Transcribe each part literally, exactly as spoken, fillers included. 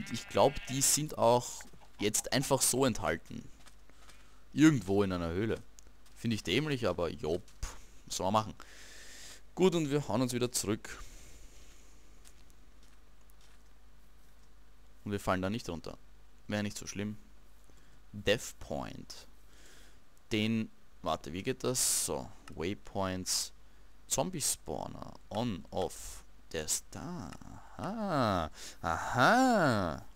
Und ich glaube, die sind auch jetzt einfach so enthalten. Irgendwo in einer Höhle. Finde ich dämlich, aber jopp, soll man machen. Gut, und wir hauen uns wieder zurück. Und wir fallen da nicht runter. Wäre nicht so schlimm. Death Point. Den, warte, wie geht das? So, Waypoints. Zombie Spawner. On, off. Der ist da. Aha. Aha.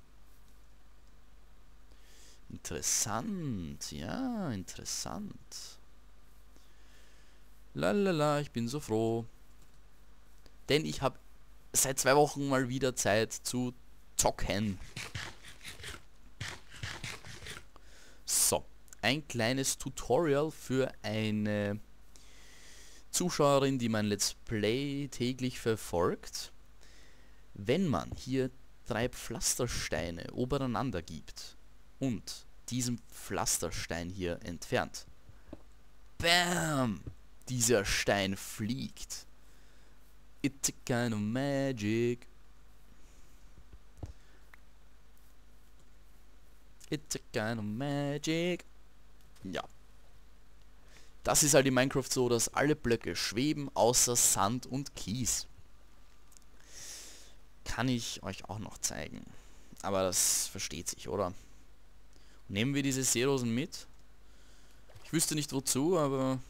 Interessant. Ja, interessant. Lalala, ich bin so froh. Denn ich habe seit zwei Wochen mal wieder Zeit zu zocken. So, ein kleines Tutorial für eine Zuschauerin, die mein Let's Play täglich verfolgt. Wenn man hier drei Pflastersteine obereinander gibt und diesen Pflasterstein hier entfernt, bam, dieser Stein fliegt. It's a kind of magic. It's a kind of magic. Ja. Das ist halt in Minecraft so, dass alle Blöcke schweben, außer Sand und Kies. Kann ich euch auch noch zeigen. Aber das versteht sich, oder? Nehmen wir diese Seerosen mit. Ich wüsste nicht wozu, aber...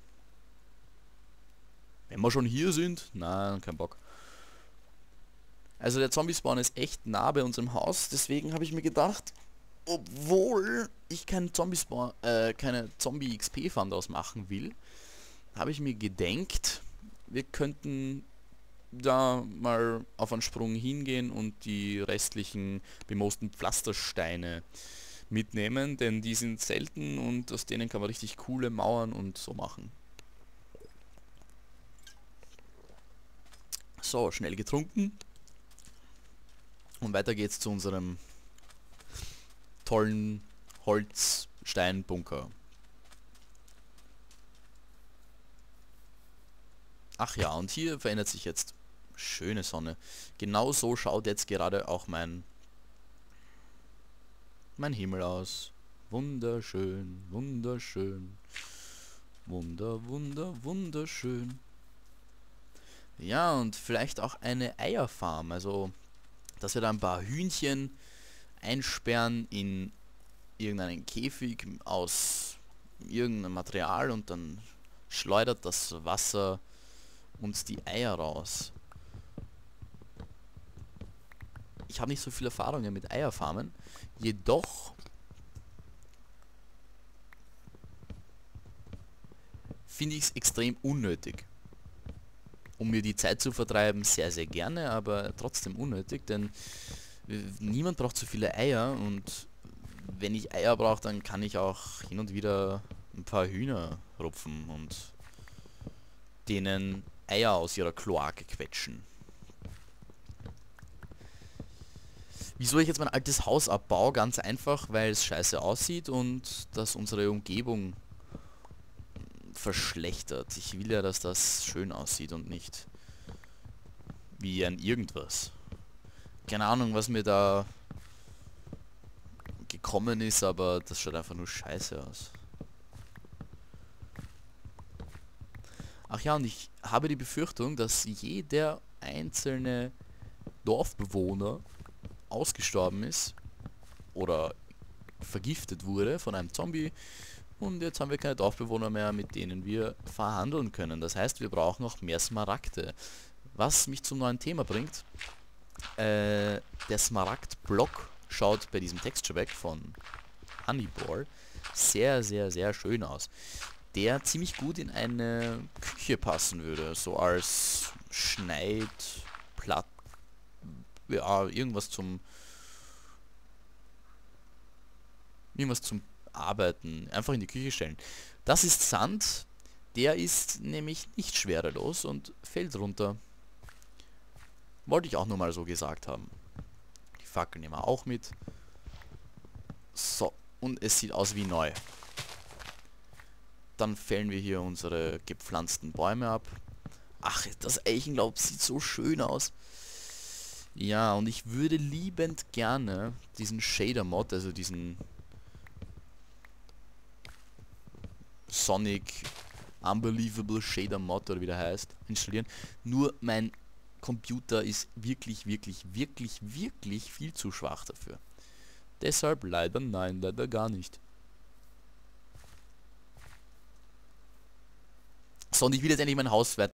wenn wir schon hier sind... nein, kein Bock. Also der Zombie-Spawn ist echt nah bei unserem Haus, deswegen habe ich mir gedacht... obwohl ich keinen Zombie-Spawn, äh, keine Zombie-X P-Farm daraus machen will, habe ich mir gedenkt, wir könnten da mal auf einen Sprung hingehen und die restlichen bemoosten Pflastersteine mitnehmen, denn die sind selten und aus denen kann man richtig coole Mauern und so machen. So, schnell getrunken. Und weiter geht's zu unserem tollen Holzsteinbunker. Ach ja, und hier verändert sich jetzt schöne Sonne. Genau so schaut jetzt gerade auch mein mein Himmel aus. Wunderschön, wunderschön. Wunder, wunder, wunderschön. Ja, und vielleicht auch eine Eierfarm. Also, dass wir da ein paar Hühnchen einsperren in irgendeinen Käfig aus irgendeinem Material und dann schleudert das Wasser uns die Eier raus. Ich habe nicht so viel Erfahrungen mit Eierfarmen, jedoch finde ich es extrem unnötig. Um mir die Zeit zu vertreiben, sehr, sehr gerne, aber trotzdem unnötig, denn niemand braucht so viele Eier und wenn ich Eier brauche, dann kann ich auch hin und wieder ein paar Hühner rupfen und denen Eier aus ihrer Kloake quetschen. Wieso ich jetzt mein altes Haus abbaue? Ganz einfach, weil es scheiße aussieht und dass unsere Umgebung verschlechtert. Ich will ja, dass das schön aussieht und nicht wie ein irgendwas. Keine Ahnung, was mir da gekommen ist, aber das schaut einfach nur scheiße aus. Ach ja, und ich habe die Befürchtung, dass jeder einzelne Dorfbewohner ausgestorben ist oder vergiftet wurde von einem Zombie und jetzt haben wir keine Dorfbewohner mehr, mit denen wir verhandeln können. Das heißt, wir brauchen auch mehr Smaragde. Was mich zum neuen Thema bringt, äh, der Smaragd-Block schaut bei diesem Texture Pack von Honeyball sehr, sehr, sehr schön aus. Der ziemlich gut in eine Küche passen würde, so als Schneidplatt, ja, irgendwas zum irgendwas zum Arbeiten, einfach in die Küche stellen. Das ist Sand, der ist nämlich nicht schwerelos und fällt runter. Wollte ich auch nur mal so gesagt haben. Die Fackel nehmen wir auch mit. So, und es sieht aus wie neu. Dann fällen wir hier unsere gepflanzten Bäume ab. Ach, das Eichenlaub sieht so schön aus. Ja, und ich würde liebend gerne diesen Shader-Mod, also diesen Sonic Unbelievable Shader Mod oder wie der heißt, installieren. Nur mein Computer ist wirklich, wirklich, wirklich, wirklich viel zu schwach dafür. Deshalb leider nein, leider gar nicht. So, und ich will jetzt endlich mein Haus fertig